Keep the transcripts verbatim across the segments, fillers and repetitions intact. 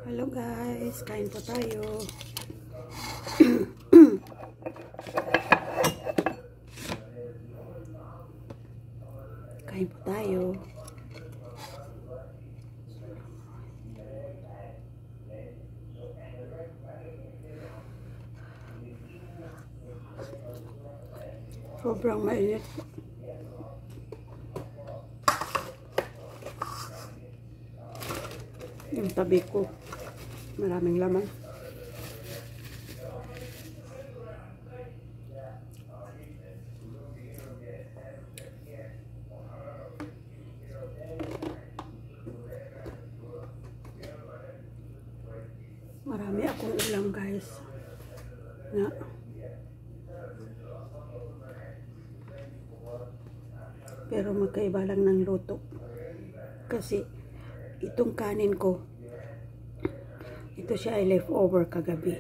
Hello guys, kain po tayo. Kain po tayo. Sobrang mainit. Yung tabi ko, maraming laman. Marami akong ulam guys. Na pero magkaiba lang ng luto. Kasi itong kanin ko, ito siya ay leftover kagabi.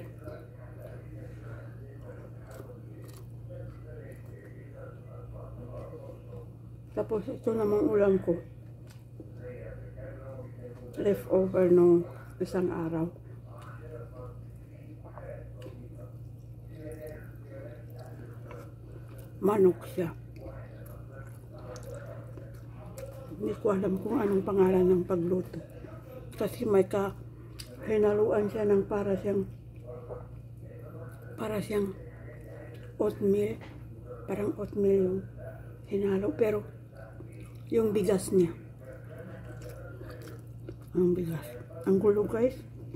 Tapos ito namang ulam ko, leftover nung isang araw. Manok siya. Hindi ko alam kung anong pangalan ng pagluto. Kasi may ka hinaluan siya ng para siyang para siyang oatmeal. Parang oatmeal yung hinalo. Pero yung bigas niya. Ang bigas. Ang gulo guys.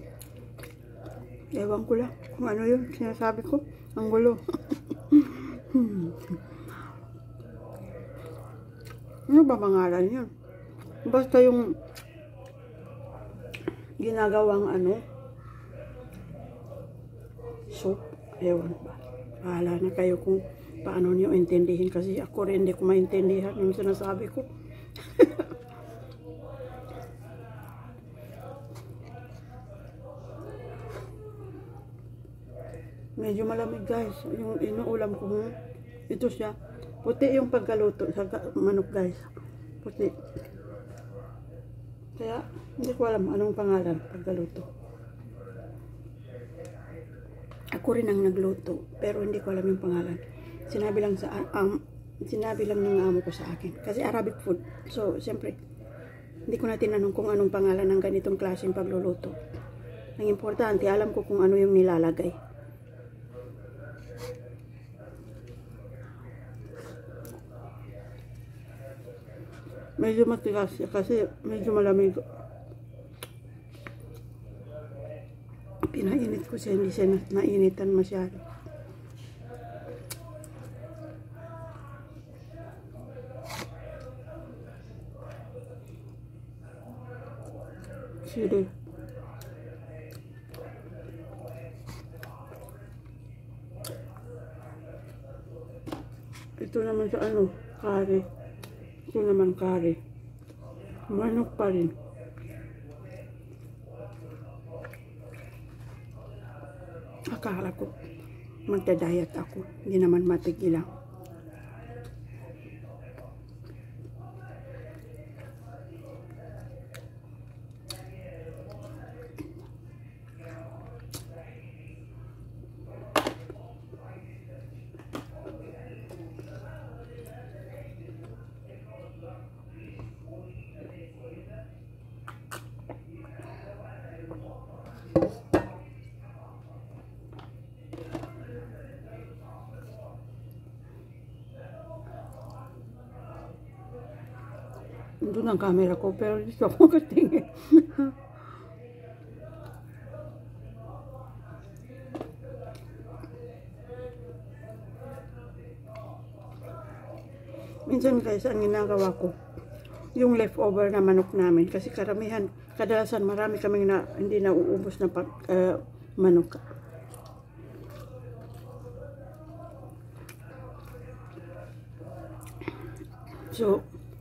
Ewan ko lang kung ano yun sinasabi ko. Ang gulo. hmm. Ano ba pangalan yun? Basta yung ginagawang ano, soup, ewan ba. Bahala na kayo kung paano niyo intindihin kasi ako rin hindi ko maintindihan yung sinasabi ko. Medyo malamig guys. Yung inuulam ko, ito siya. Puti yung pagkaluto sa manok guys. Puti. Kaya hindi ko alam anong pangalan pagkaluto. Ako rin ang nagluto pero hindi ko alam yung pangalan. Sinabi lang sa um, sinabi lang ng amo ko sa akin kasi Arabic food. So siyempre hindi ko na tinanong kung anong pangalan ng ganitong klaseng pagluluto. Ang importante alam ko kung ano yung nilalagay. Medyo matigas siya kasi medyo malamig. Pinainit ko siya, hindi siya nainitan masyado. Sige. Ito naman sa ano, kare. Ito naman kare. Manok pa rin. Akala ko magda-diet ako. Hindi naman matigilan. Doon ang camera ko, pero dito ako katingin. Minsan guys, ang ginagawa ko, yung leftover na manok namin, kasi karamihan, kadalasan marami kaming na, hindi na uubos na pag, uh, manok. So,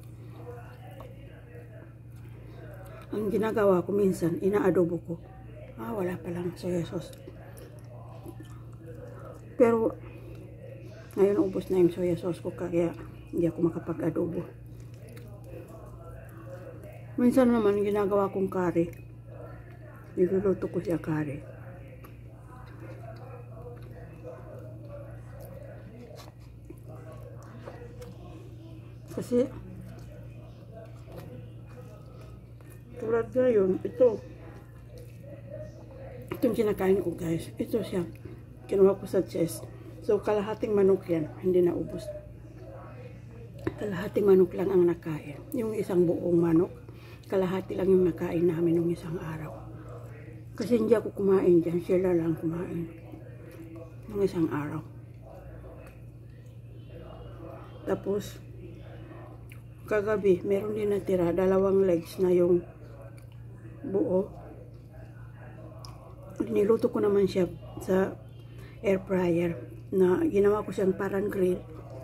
ang ginagawa ko minsan, inaadobo ko. Ah, wala palang soya sauce. Pero, ngayon ubos na yung soya sauce ko, kaya hindi ako makapag-adobo. Minsan naman, ginagawa kong curry. Niluluto ko siya kare. Kasi tulad ngayon, ito itong kinakain ko guys, ito siya kinuha ko sa chest. So kalahating manok yan, hindi na ubos. Kalahating manok lang ang nakain. Yung isang buong manok, kalahati lang yung nakain namin ng isang araw. Kasi hindi ako kumain dyan, sila lang kumain ng isang araw. Tapos kagabi, meron din natira, dalawang legs na yung buo. Niluto ko naman siya sa air fryer na ginawa ko siyang parang grill.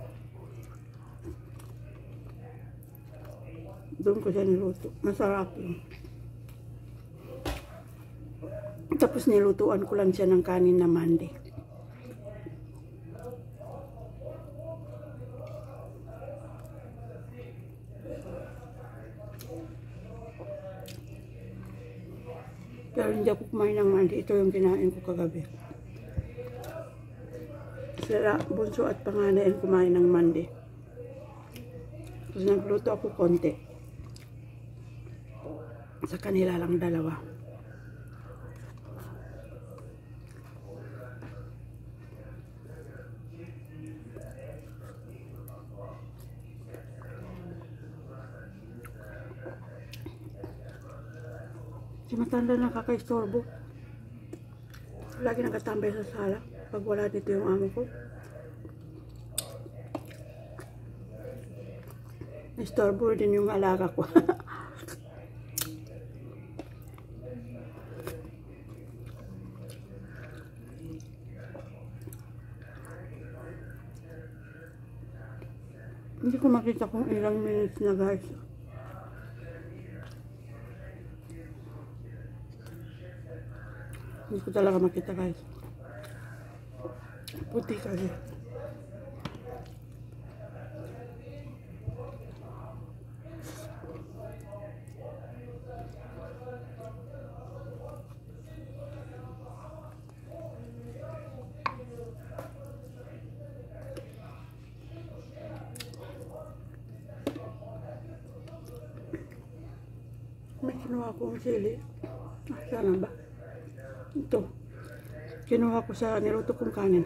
Doon ko siya niluto. Masarap yun. Tapos nilutuan ko lang siya ng kanin na mandi. Pero hindi ako kumain ng mandi. Ito yung kinain ko kagabi. Sila, bunso at panganay ang kumain ng mandi. Tapos nagluto ako konti. Sa kanila lang dalawa. Si matanda nakaka-istorbo. Lagi nakatambay sa sala pag wala dito yung amo ko. Istorbo din yung alaga ko. Hindi ko makita kung ilang minutes na guys. Hindi ko talaga makita guys. Puti kasi. May kinuha akong sili. Ah, sana ba? Ito. Kinuha ko sa niluto kong kanin.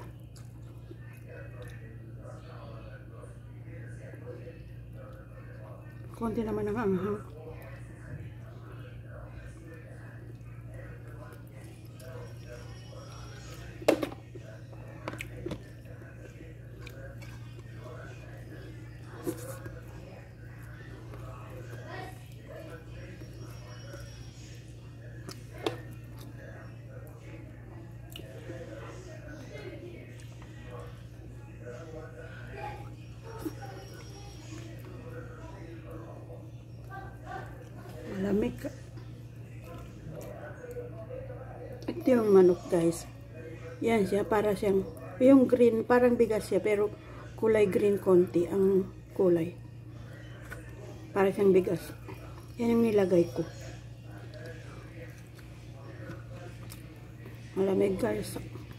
Konti naman ang anghang. Malamig. Ito yung manok guys. Yan siya, para siyang, yung green, parang bigas siya, pero kulay green konti ang kulay. Para siyang bigas. Yan yung nilagay ko. Malamig guys.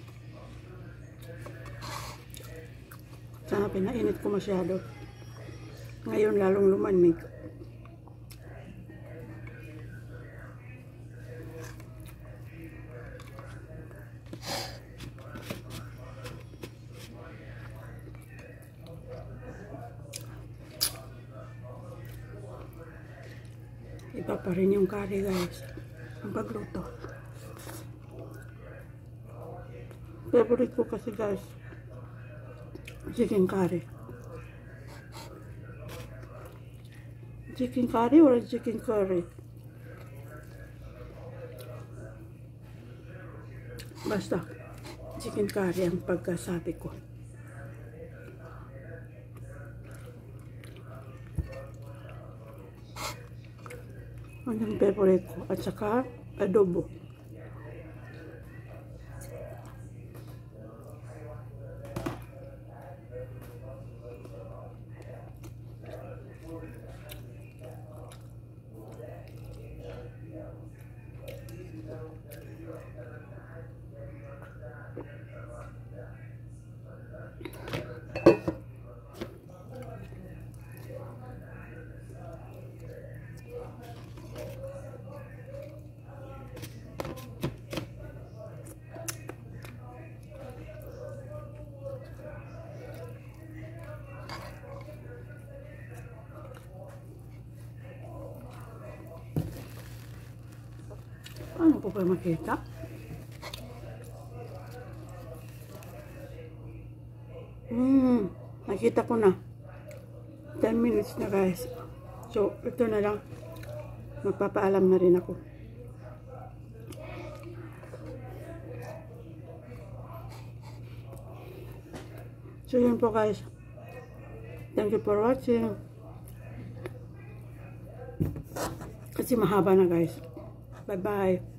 Sana pinainit ko masyado. Ngayon lalong lumamig. Iba pa rin yung curry guys. Ang pagluto. Favorite ko kasi guys, chicken curry. Chicken curry or chicken curry? Basta, chicken curry ang pagkasabi ko. Ang yung favorite ko. At saka, adobo. Ano po kayo makita? Hmm, nakita ko na. ten minutes na guys. So, ito na lang. Magpapaalam na rin ako. So, yun po guys. Thank you for watching. Kasi mahaba na guys. Bye-bye.